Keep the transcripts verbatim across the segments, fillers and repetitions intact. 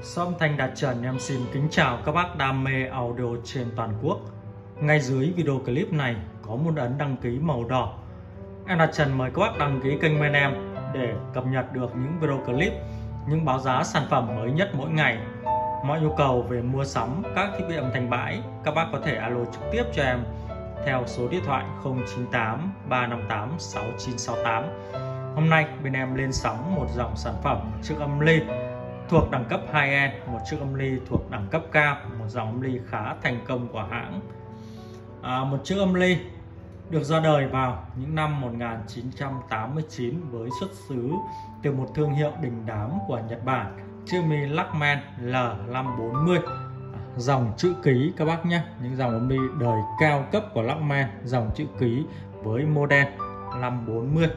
Shop âm thanh Đạt Trần em xin kính chào các bác đam mê audio trên toàn quốc. Ngay dưới video clip này có một ấn đăng ký màu đỏ. Em Đạt Trần mời các bác đăng ký kênh bên em để cập nhật được những video clip, những báo giá sản phẩm mới nhất mỗi ngày. Mọi nhu cầu về mua sắm các thiết bị âm thanh bãi, các bác có thể alo trực tiếp cho em theo số điện thoại không chín tám ba năm tám sáu chín sáu tám. Hôm nay bên em lên sóng một dòng sản phẩm chiếc âm ly thuộc đẳng cấp high-end, một chiếc âm ly thuộc đẳng cấp cao, một dòng âm ly khá thành công của hãng. À, một chiếc âm ly được ra đời vào những năm một nghìn chín trăm tám mươi chín với xuất xứ từ một thương hiệu đình đám của Nhật Bản, chiếc âm ly Luckman L năm bốn mươi, dòng chữ ký các bác nhé. Những dòng âm ly đời cao cấp của Luckman, dòng chữ ký với model năm bốn mươi.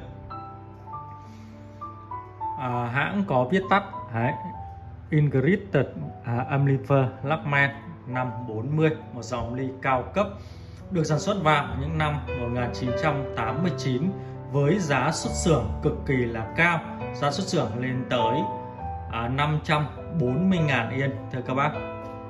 À, hãng có viết tắt đấy, Integrated uh, Amplifier Luckman năm bốn mươi, một dòng âm ly cao cấp được sản xuất vào những năm một nghìn chín trăm tám mươi chín với giá xuất xưởng cực kỳ là cao, giá xuất xưởng lên tới uh, năm trăm bốn mươi nghìn yên thưa các bác.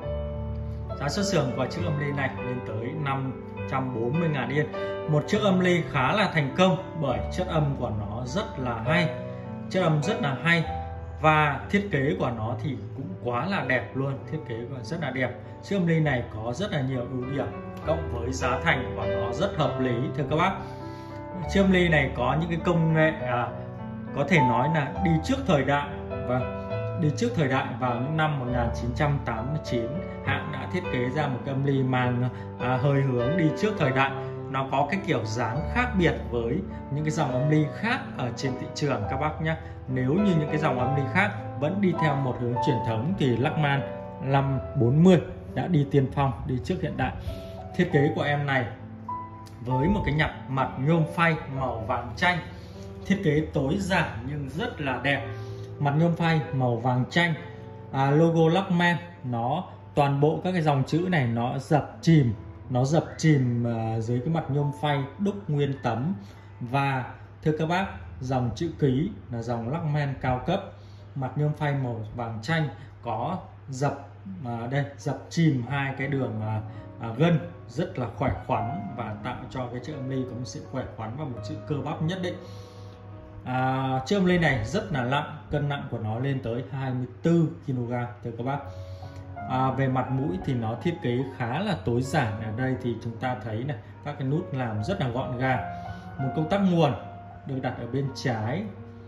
Giá xuất xưởng của chiếc âm ly này lên tới năm trăm bốn mươi nghìn yên, một chiếc âm ly khá là thành công bởi chất âm của nó rất là hay, chất âm rất là hay và thiết kế của nó thì cũng quá là đẹp luôn, thiết kế của rất là đẹp. Chiếc âm ly này có rất là nhiều ưu điểm cộng với giá thành của nó rất hợp lý thưa các bác. Chiếc âm ly này có những cái công nghệ à, có thể nói là đi trước thời đại. Vâng, đi trước thời đại. Vào những năm một nghìn chín trăm tám mươi chín, hãng đã thiết kế ra một cái âm ly mang à, hơi hướng đi trước thời đại. Nó có cái kiểu dáng khác biệt với những cái dòng âm ly khác ở trên thị trường các bác nhé. Nếu như những cái dòng âm ly khác vẫn đi theo một hướng truyền thống thì Luckman năm bốn mươi đã đi tiên phong, đi trước hiện đại. Thiết kế của em này với một cái nhập mặt nhôm phay màu vàng chanh, thiết kế tối giản nhưng rất là đẹp. Mặt nhôm phay màu vàng chanh, à, logo Luckman, nó toàn bộ các cái dòng chữ này nó dập chìm, nó dập chìm uh, dưới cái mặt nhôm phay đúc nguyên tấm. Và thưa các bác, dòng chữ ký là dòng Luckman cao cấp, mặt nhôm phay màu vàng chanh có dập uh, đây dập chìm hai cái đường uh, uh, gân rất là khỏe khoắn và tạo cho cái chiếc âm ly có một sự khỏe khoắn và một sự cơ bắp nhất định. À, chiếc âm ly này rất là nặng, cân nặng của nó lên tới hai mươi tư ki lô gam thưa các bác. À, về mặt mũi thì nó thiết kế khá là tối giản. Ở đây thì chúng ta thấy này, các cái nút làm rất là gọn gàng. Một công tắc nguồn được đặt ở bên trái,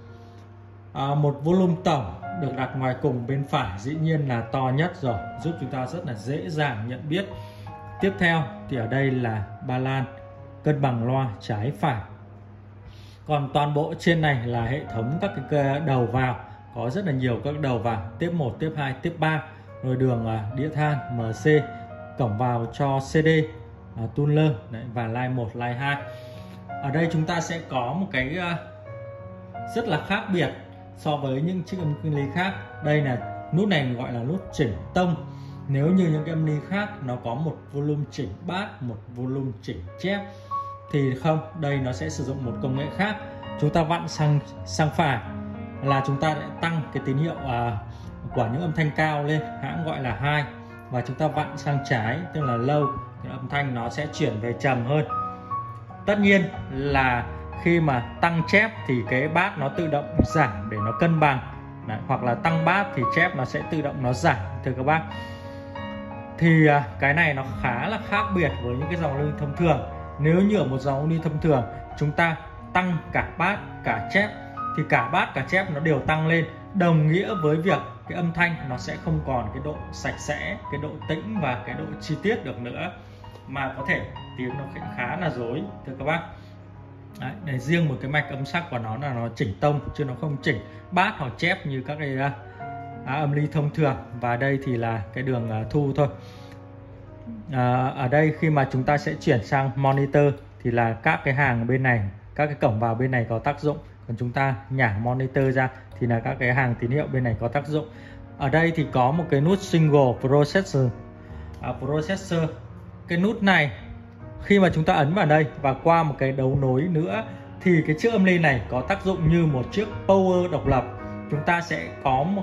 à, một volume tổng được đặt ngoài cùng bên phải, dĩ nhiên là to nhất rồi, giúp chúng ta rất là dễ dàng nhận biết. Tiếp theo thì ở đây là ba lan cân bằng loa trái phải. Còn toàn bộ trên này là hệ thống các cái đầu vào, có rất là nhiều các đầu vào, tiếp một, tiếp hai, tiếp ba, rồi đường uh, đĩa than em xê, cổng vào cho xê đê, uh, tuner đấy, và line một, line hai. Ở đây chúng ta sẽ có một cái uh, rất là khác biệt so với những chiếc âm ly khác. Đây là nút này gọi là nút chỉnh tông. Nếu như những cái âm ly khác nó có một volume chỉnh bass, một volume chỉnh chép, thì không, đây nó sẽ sử dụng một công nghệ khác. Chúng ta vặn sang sang phải là chúng ta lại tăng cái tín hiệu uh, của những âm thanh cao lên, hãng gọi là high, và chúng ta vặn sang trái tức là low, thì âm thanh nó sẽ chuyển về trầm hơn. Tất nhiên là khi mà tăng chép thì cái bass nó tự động giảm để nó cân bằng. Đấy, hoặc là tăng bass thì chép nó sẽ tự động nó giảm thưa các bác. Thì uh, cái này nó khá là khác biệt với những cái dòng âm ly thông thường. Nếu như ở một dòng âm ly thông thường chúng ta tăng cả bass cả chép thì cả bass cả chép nó đều tăng lên, đồng nghĩa với việc cái âm thanh nó sẽ không còn cái độ sạch sẽ, cái độ tĩnh và cái độ chi tiết được nữa, mà có thể tiếng nó khá là rối thưa các bác. Đấy, để riêng một cái mạch âm sắc của nó là nó chỉnh tông chứ nó không chỉnh bass hoặc chép như các cái uh, âm ly thông thường. Và đây thì là cái đường uh, thu thôi. À, ở đây khi mà chúng ta sẽ chuyển sang monitor thì là các cái hàng bên này, các cái cổng vào bên này có tác dụng, còn chúng ta nhả monitor ra thì là các cái hàng tín hiệu bên này có tác dụng. Ở đây thì có một cái nút single processor. À, processor, cái nút này khi mà chúng ta ấn vào đây và qua một cái đấu nối nữa thì cái chiếc âm ly này có tác dụng như một chiếc power độc lập. Chúng ta sẽ có một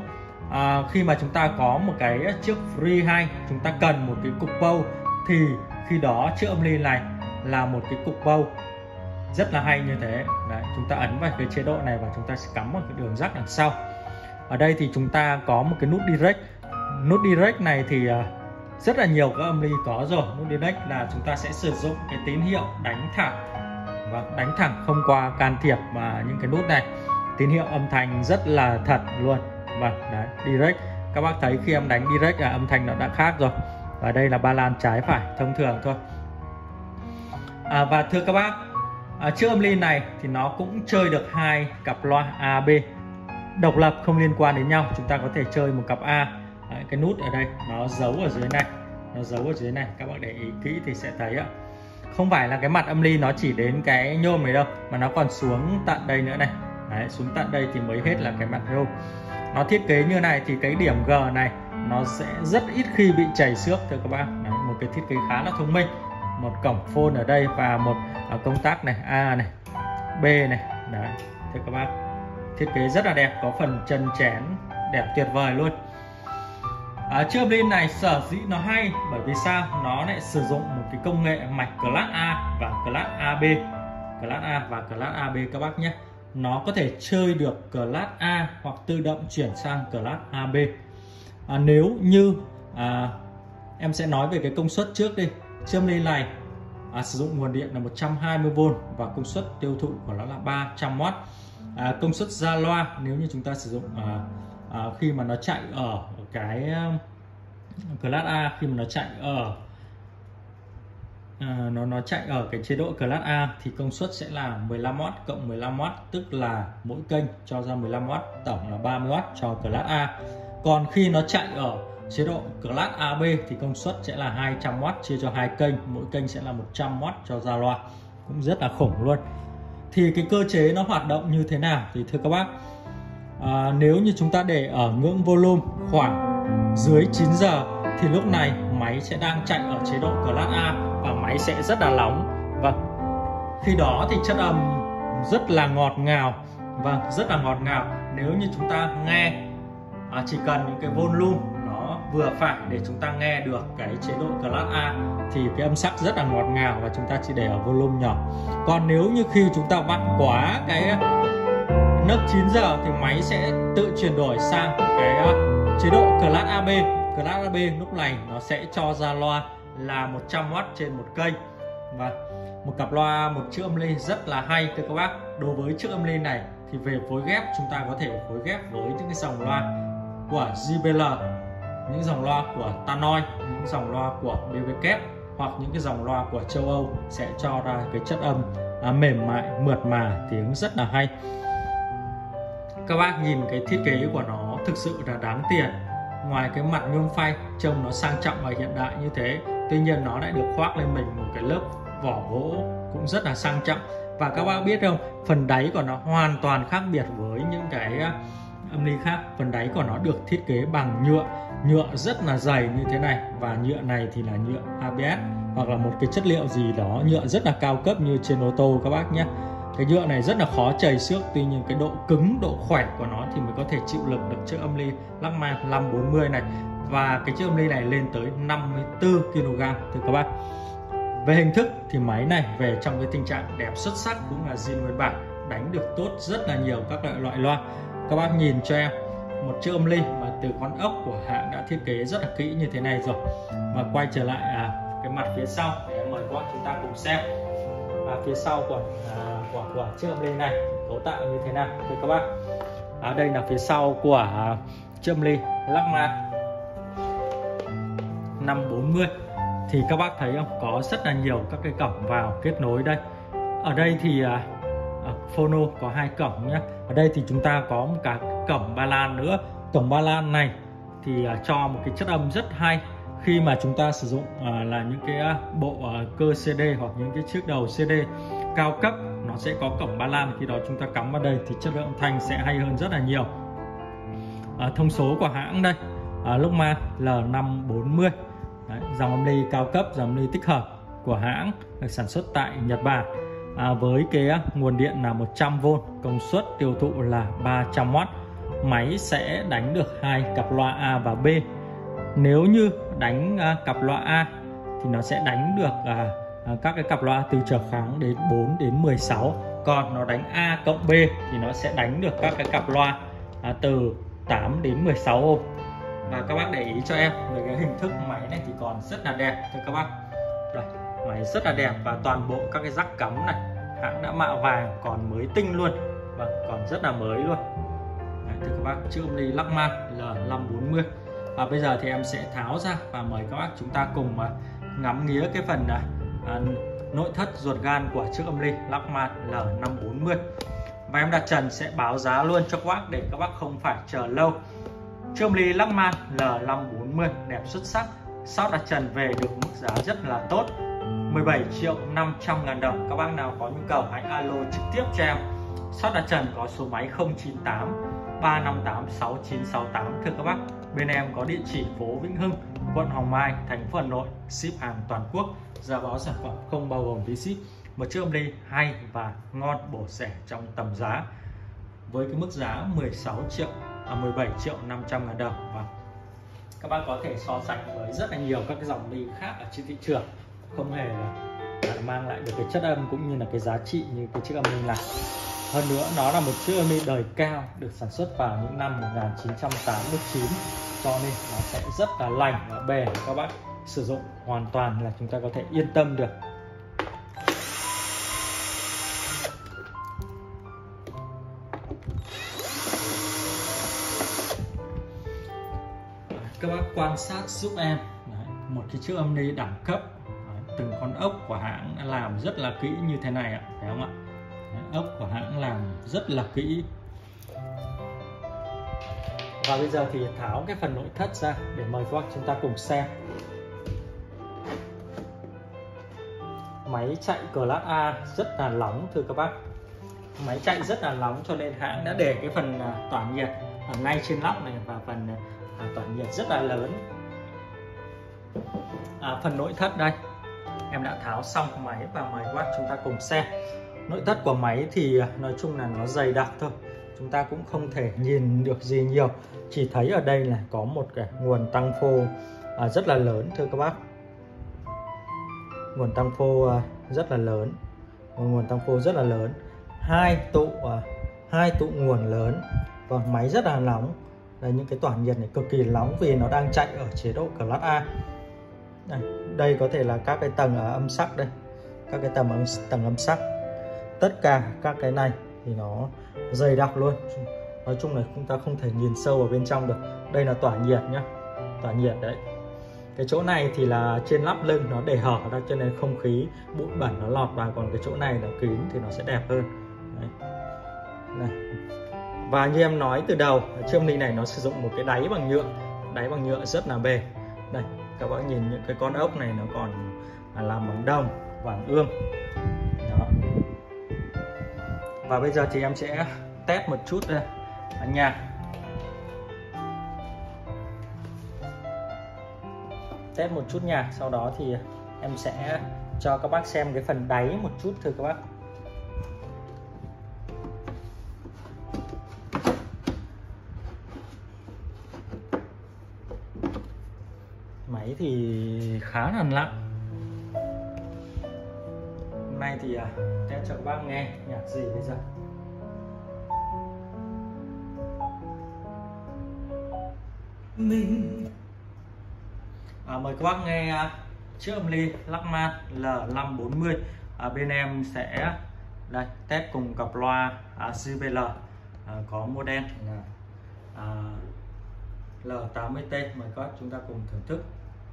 à, khi mà chúng ta có một cái chiếc free hay chúng ta cần một cái cục bow thì khi đó chiếc âm ly này là một cái cục bow rất là hay như thế. Đấy, chúng ta ấn vào cái chế độ này và chúng ta sẽ cắm một cái đường jack đằng sau. Ở đây thì chúng ta có một cái nút direct. Nút direct này thì uh, rất là nhiều các âm ly có rồi. Nút direct là chúng ta sẽ sử dụng cái tín hiệu đánh thẳng và đánh thẳng không qua can thiệp và những cái nút này. Tín hiệu âm thanh rất là thật luôn. Vâng, đấy, direct. Các bác thấy khi em đánh direct là âm thanh nó đã khác rồi. Và đây là ba lan trái phải thông thường thôi. À, và thưa các bác, à, chiếc âm ly này thì nó cũng chơi được hai cặp loa A B độc lập không liên quan đến nhau. Chúng ta có thể chơi một cặp A. Đấy, cái nút ở đây nó giấu ở dưới này, nó giấu ở dưới này, các bạn để ý kỹ thì sẽ thấy ạ. Không phải là cái mặt âm ly nó chỉ đến cái nhôm này đâu, mà nó còn xuống tận đây nữa này. Đấy, xuống tận đây thì mới hết là cái mặt nhôm. Nó thiết kế như này thì cái điểm G này nó sẽ rất ít khi bị chảy xước thưa các bác. Đấy, một cái thiết kế khá là thông minh. Một cổng phone ở đây và một uh, công tắc này, A này, B này. Đấy, thưa các bác, thiết kế rất là đẹp, có phần chân chén đẹp tuyệt vời luôn. À, chiếc âm ly này sở dĩ nó hay bởi vì sao? Nó lại sử dụng một cái công nghệ mạch class A và class a bê, class A và class a bê các bác nhé. Nó có thể chơi được class A hoặc tự động chuyển sang class a bê. À, nếu như à, em sẽ nói về cái công suất trước đi. Chiếc âm ly này à, sử dụng nguồn điện là một trăm hai mươi vôn và công suất tiêu thụ của nó là ba trăm oát. À, công suất ra loa nếu như chúng ta sử dụng à, à, khi mà nó chạy ở cái uh, class A, khi mà nó chạy ở à, nó nó chạy ở cái chế độ class A thì công suất sẽ là mười lăm oát cộng mười lăm oát, tức là mỗi kênh cho ra mười lăm oát, tổng là ba mươi oát cho class A. Còn khi nó chạy ở chế độ class a bê thì công suất sẽ là hai trăm oát chia cho hai kênh, mỗi kênh sẽ là một trăm oát cho ra loa, cũng rất là khủng luôn. Thì cái cơ chế nó hoạt động như thế nào thì thưa các bác, à, nếu như chúng ta để ở ngưỡng volume khoảng dưới chín giờ thì lúc này máy sẽ đang chạy ở chế độ class A và máy sẽ rất là nóng. Vâng, khi đó thì chất âm rất là ngọt ngào, vâng, rất là ngọt ngào. Nếu như chúng ta nghe à, chỉ cần những cái volume nó vừa phải để chúng ta nghe được cái chế độ class A thì cái âm sắc rất là ngọt ngào và chúng ta chỉ để ở volume nhỏ. Còn nếu như khi chúng ta vặn quá cái nấc chín giờ thì máy sẽ tự chuyển đổi sang cái chế độ class a bê. Class a bê lúc này nó sẽ cho ra loa là một trăm oát trên một kênh. Và một cặp loa, một chiếc âm ly rất là hay thưa các bác. Đối với chiếc âm ly này thì về phối ghép chúng ta có thể phối ghép với những cái dòng loa của gi bê lờ, những dòng loa của Tannoy, những dòng loa của bê vê kép hoặc những cái dòng loa của châu Âu sẽ cho ra cái chất âm à, mềm mại, mượt mà, tiếng rất là hay. Các bác nhìn cái thiết kế của nó thực sự là đáng tiền. Ngoài cái mặt nhôm phay trông nó sang trọng và hiện đại như thế, tuy nhiên nó lại được khoác lên mình một cái lớp vỏ gỗ cũng rất là sang trọng. Và các bác biết không, phần đáy của nó hoàn toàn khác biệt với những cái âm ly khác. Phần đáy của nó được thiết kế bằng nhựa, nhựa rất là dày như thế này, và nhựa này thì là nhựa a bê ét hoặc là một cái chất liệu gì đó nhựa rất là cao cấp như trên ô tô các bác nhé. Cái nhựa này rất là khó chảy xước, tuy nhiên cái độ cứng, độ khỏe của nó thì mới có thể chịu lực được chiếc âm ly Luckman năm bốn mươi này. Và cái chiếc âm ly này lên tới năm mươi tư ki lô gam thưa các bác. Về hình thức thì máy này về trong cái tình trạng đẹp xuất sắc, cũng là zin nguyên bản, đánh được tốt rất là nhiều các loại loại loa. Các bác nhìn cho em một chiếc âm ly mà từ con ốc của hãng đã thiết kế rất là kỹ như thế này rồi. Và quay trở lại à, cái mặt phía sau để em mời các bác chúng ta cùng xem à, phía sau của, à, của của chiếc âm ly này cấu tạo như thế nào thưa các bác. À, đây là phía sau của à, chiếc âm ly Luckman năm bốn mươi. Thì các bác thấy không, có rất là nhiều các cái cổng vào kết nối đây. Ở đây thì à, à, phono có hai cổng nhé. Ở đây thì chúng ta có một cả cổng ba lan nữa. Cổng ba lan này thì à, cho một cái chất âm rất hay. Khi mà chúng ta sử dụng à, là những cái à, bộ à, cơ xê đê hoặc những cái chiếc đầu xê đê cao cấp, nó sẽ có cổng ba lan. Khi đó chúng ta cắm vào đây thì chất lượng âm thanh sẽ hay hơn rất là nhiều. À, thông số của hãng đây, à, Luckman L năm bốn mươi. Đấy, dòng âm ly cao cấp, dòng âm ly tích hợp của hãng được sản xuất tại Nhật Bản, à, với cái nguồn điện là một trăm vôn, công suất tiêu thụ là ba trăm oát. máy sẽ đánh được hai cặp loa A và B. Nếu như đánh uh, cặp loa A thì nó sẽ đánh được uh, uh, các cái cặp loa từ trở kháng đến bốn đến mười sáu. Còn nó đánh A cộng B thì nó sẽ đánh được các cái cặp loa uh, từ tám đến mười sáu ohm. Và các bác để ý cho em về cái hình thức máy này thì còn rất là đẹp thưa các bác. Đây, máy rất là đẹp và toàn bộ các cái rắc cắm này hãng đã mạ vàng, còn mới tinh luôn. Vâng, còn rất là mới luôn. Đấy, thưa các bác, chữ âm ly Lachman L năm bốn mươi. Và bây giờ thì em sẽ tháo ra và mời các bác chúng ta cùng uh, ngắm nghía cái phần uh, nội thất ruột gan của chiếc âm ly Lachman L năm bốn mươi. Và em đặt trần sẽ báo giá luôn cho các bác để các bác không phải chờ lâu. Chiếc âm ly Lachman L năm bốn mươi đẹp xuất sắc, shop đặt trần về được mức giá rất là tốt, mười bảy triệu năm trăm ngàn đồng. Các bác nào có nhu cầu hãy alo trực tiếp cho em. Shop đặt trần có số máy không chín tám ba năm tám sáu chín sáu tám. Thưa các bác, bên em có địa chỉ phố Vĩnh Hưng, quận Hoàng Mai, thành phố Hà Nội, ship hàng toàn quốc, giá báo sản phẩm không bao gồm phí ship. Một chiếc âm ly hay và ngon, bổ rẻ trong tầm giá với cái mức giá mười sáu triệu à, mười bảy triệu năm trăm ngàn đồng. Và các bác có thể so sánh với rất là nhiều các cái dòng ly khác ở trên thị trường, không hề là mang lại được cái chất âm cũng như là cái giá trị như cái chiếc âm ly này. Hơn nữa nó là một chiếc âm ly đời cao, được sản xuất vào những năm một nghìn chín trăm tám mươi chín, cho nên nó sẽ rất là lành và bền. Các bác sử dụng hoàn toàn là chúng ta có thể yên tâm được. Các bác quan sát giúp em. Đấy, một cái chiếc âm ly đẳng cấp. Đấy, từng con ốc của hãng đã làm rất là kỹ như thế này ạ, phải không ạ? Đấy, ốc của hãng làm rất là kỹ. Và bây giờ thì tháo cái phần nội thất ra để mời các bác chúng ta cùng xem. Máy chạy Class A rất là nóng thưa các bác. Máy chạy rất là nóng cho nên hãng đã để cái phần tỏa nhiệt ở ngay trên nóc này, và phần à, tỏa nhiệt rất là lớn. À, phần nội thất đây em đã tháo xong máy và mời các bác chúng ta cùng xem. Nội thất của máy thì nói chung là nó dày đặc thôi, chúng ta cũng không thể nhìn được gì nhiều, chỉ thấy ở đây là có một cái nguồn tăng phô à, rất là lớn thưa các bác. Nguồn tăng phô à, rất là lớn, một nguồn tăng phô rất là lớn, hai tụ à, hai tụ nguồn lớn. Còn máy rất là nóng. Đây, những cái tỏa nhiệt này cực kỳ nóng vì nó đang chạy ở chế độ Class A. Đây, đây có thể là các cái tầng ở âm sắc đây, các cái tầng âm tầng âm sắc. Tất cả các cái này thì nó dày đặc luôn. Nói chung là chúng ta không thể nhìn sâu vào bên trong được. Đây là tỏa nhiệt nhá, tỏa nhiệt đấy. Cái chỗ này thì là trên lắp lưng nó để hở ra cho nên không khí bụi bẩn nó lọt vào, còn cái chỗ này là kín thì nó sẽ đẹp hơn. Đấy. Này. Và như em nói từ đầu, chiếc âm ly này nó sử dụng một cái đáy bằng nhựa, đáy bằng nhựa rất là bền. Đây, các bác nhìn những cái con ốc này nó còn làm bằng đồng, vàng ươm. Đó. Và bây giờ thì em sẽ test một chút đây ở nhà. Test một chút nhạc, sau đó thì em sẽ cho các bác xem cái phần đáy một chút thưa các bác. Máy thì khá là nặng. Hôm nay thì à, test cho các bác nghe nhạc gì bây giờ. Mình à, mời các bác nghe à, chiếc âm ly Lachman L năm bốn mươi. À, bên em sẽ đây test cùng cặp loa à, giê bê lờ à, có model là à, L tám mươi T. Mời các bác chúng ta cùng thưởng thức.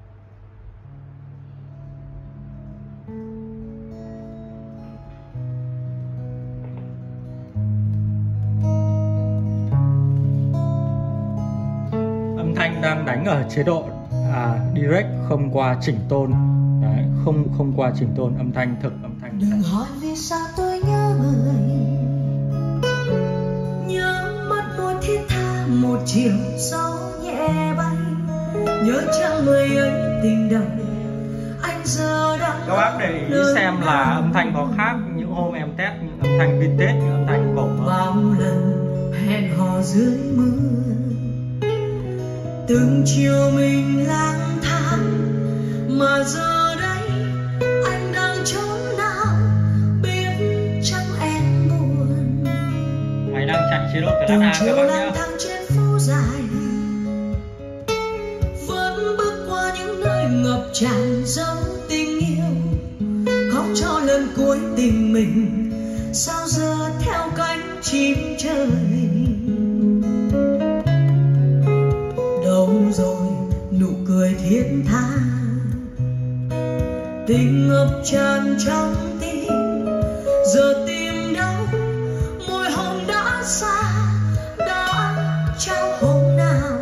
Âm thanh đang đánh ở chế độ à, direct, không qua chỉnh tôn. Đấy, không không qua chỉnh tôn, âm thanh thực, âm thanh đừng thật. Hỏi vì sao tôi nhớ người, nhớ mắt tôi thiết tha một chiều gió nhẹ bay, nhớ chăng người ấy tình đầu anh giờ đang. Các bác để ý xem là âm thanh có khác những hôm em test những âm thanh vintage, những âm thanh cổ. Bao lần hẹn hò dưới mưa. Từng chiều mình lang thang mà giờ đây anh đang trốn nào biết chẳng em buồn. Mày đang chạy chế độ Class Từng A các chiều bác lang nhá. thang trên phố dài, vẫn bước qua những nơi ngập tràn dấu tình yêu. Khóc cho lần cuối tình mình, sao giờ theo cánh chim trời. Đâu rồi nụ cười thiết tha, tình ngập tràn trong tim. Giờ tìm đâu môi hồng đã xa, đã trao hôm nào.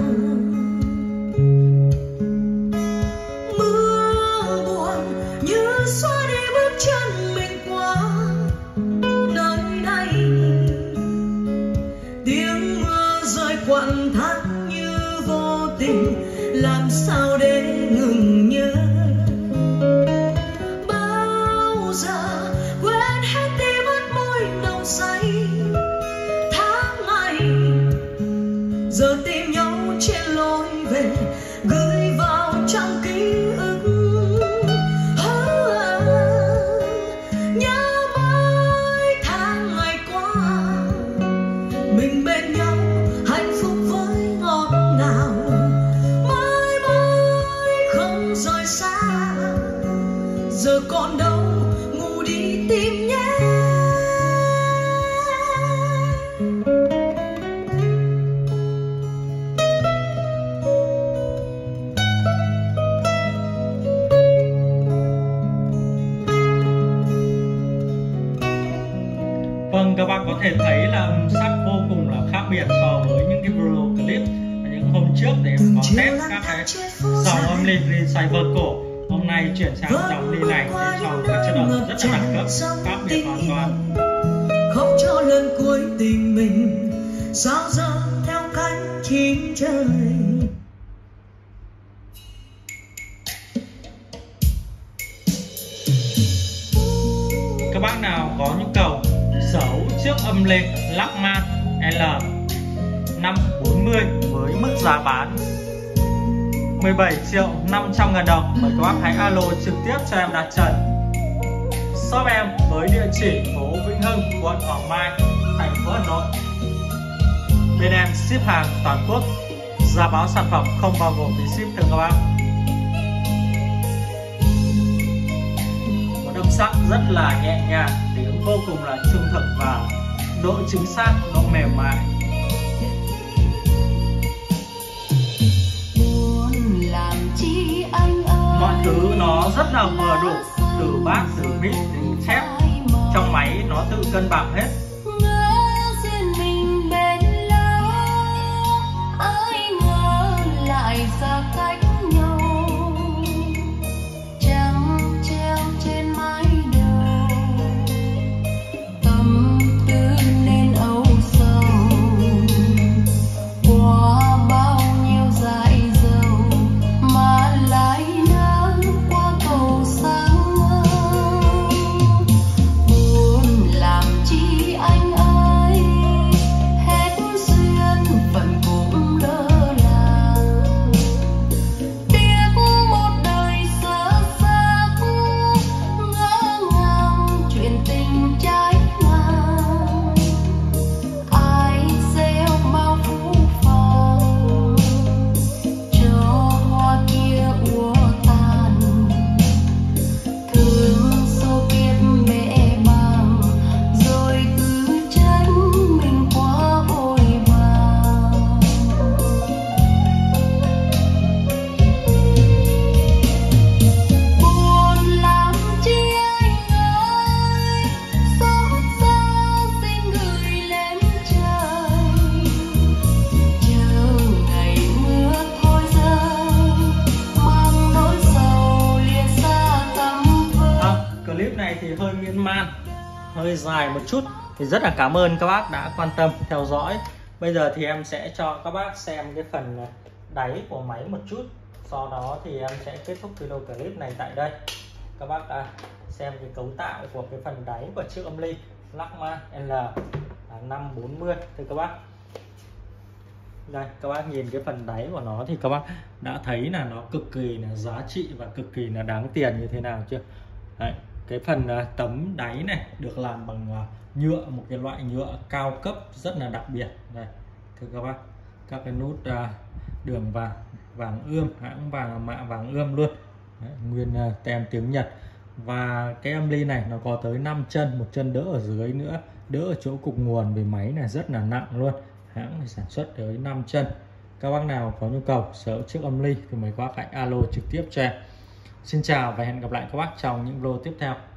Mưa buồn như xóa đi bước chân mình qua nơi đây. Tiếng mưa rơi quặn thắt như vô tình, làm sao để ngừng nhớ. Bao giờ quên hết đi mất môi nồng say tháng ngày. Giờ tìm nhau trên lối về, gửi vào trong ký ức. Nhớ mãi tháng ngày qua, mình bên nhau hạnh phúc với ngọt ngào. Mãi mãi không rời xa, giờ còn đâu ngủ đi tìm nhé. Vâng, các bạn có thể thấy là âm sắc vô cùng là khác biệt so với những cái video clip những hôm trước để em có test các cái dòng âm ly receiver cổ. Hôm nay chuyển sang dòng ly này để cho các chất âm rất là đẳng cấp, khác biệt hoàn toàn. Khóc cho lần cuối tình mình, sao giờ theo cánh chim trời. Các bác nào có nhu cầu sở hữu chiếc âm ly Lachman L năm bốn mươi với mức giá bán mười bảy triệu năm trăm ngàn đồng, mời các bác hãy alo trực tiếp cho em đặt trần. Shop em với địa chỉ phố Vĩnh Hưng, quận Hoàng Mai, thành phố Hà Nội. Bên em ship hàng toàn quốc, giá báo sản phẩm không bao gồm phí ship thưa các bác. Một âm sắc rất là nhẹ nhàng, tiếng vô cùng là trung thực và độ chính xác, độ mềm mại. Mọi thứ nó rất là vừa đủ, từ bass, từ mid đến chép, trong máy nó tự cân bằng hết. Thì hơi miễn man, hơi dài một chút, thì rất là cảm ơn các bác đã quan tâm theo dõi. Bây giờ thì em sẽ cho các bác xem cái phần đáy của máy một chút, sau đó thì em sẽ kết thúc video clip này tại đây. Các bác đã xem cái cấu tạo của cái phần đáy của chiếc âm ly Lachman L năm bốn mươi thì các bác Đây các bác nhìn cái phần đáy của nó thì các bác đã thấy là nó cực kỳ là giá trị và cực kỳ là đáng tiền như thế nào chưa. Đấy, cái phần uh, tấm đáy này được làm bằng uh, nhựa, một cái loại nhựa cao cấp rất là đặc biệt. Đây thưa các bác, các cái nút uh, đường vàng, vàng ươm, hãng vàng mạ vàng ươm luôn. Đấy, nguyên uh, tem tiếng Nhật. Và cái âm ly này nó có tới năm chân, một chân đỡ ở dưới nữa, đỡ ở chỗ cục nguồn, vì máy này rất là nặng luôn. Hãng này sản xuất tới năm chân. Các bác nào có nhu cầu sở hữu chiếc âm ly thì mời các bác hãy alo trực tiếp cho em. Xin chào và hẹn gặp lại các bác trong những video tiếp theo.